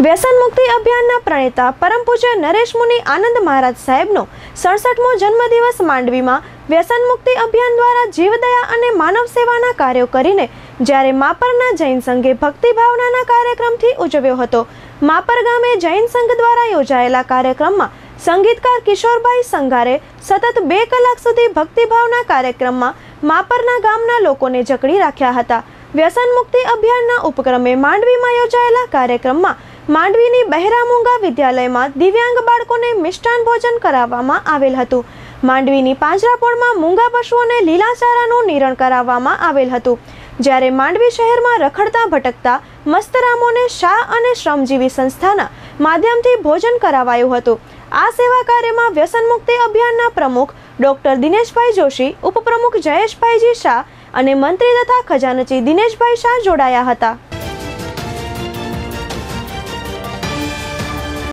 વ્યસન મુક્તિ અભિયાનના પ્રણેતા પરમ પૂજ્ય નરેશ મુનિ આનંદ મહારાજ સાહેબનો 67મો જન્મદિવસ માંડવીમાં વ્યસન મુક્તિ અભિયાન દ્વારા જીવદયા અને માનવ સેવાના કાર્યો કરીને જ્યારે માપરના જૈન સંઘે ભક્તિ ભાવનાના કાર્યક્રમથી ઉજવ્યો હતો। માપર ગામે જૈન સંઘ દ્વારા યોજાયેલા કાર્યક્રમમાં સંગીતકાર કિશોરભાઈ સંઘારે સતત 2 કલાક સુધી ભક્તિભાવના કાર્યક્રમમાં માપરના ગામના લોકોને જકડી રાખ્યા હતા। વ્યસન મુક્તિ અભિયાનના ઉપક્રમે માંડવીમાં યોજાયેલા કાર્યક્રમમાં માંડવીની બહેરા મૂંગા વિદ્યાલયમાં દિવ્યાંગ બાળકોને મિષ્ટાન ભોજન કરાવવામાં આવેલ હતું। માંડવીની પાંજરાપોળમાં મૂંગા પશુઓને લીલાચારાનું નિરણ કરાવવામાં આવેલ હતું। જ્યારે માંડવી શહેરમાં રખડતા ભટકતા મસ્તરામોને શાહ અને શ્રમજીવી સંસ્થાના માધ્યમથી ભોજન કરાવાયું હતું। આ સેવા કાર્યમાં વ્યસન મુક્તિ અભિયાનના પ્રમુખ ડોક્ટર દિનેશભાઈ જોશી, ઉપપ્રમુખ જયેશભાઈજી શાહ અને મંત્રી તથા ખજાનચી દિનેશભાઈ શાહ જોડાયા હતા।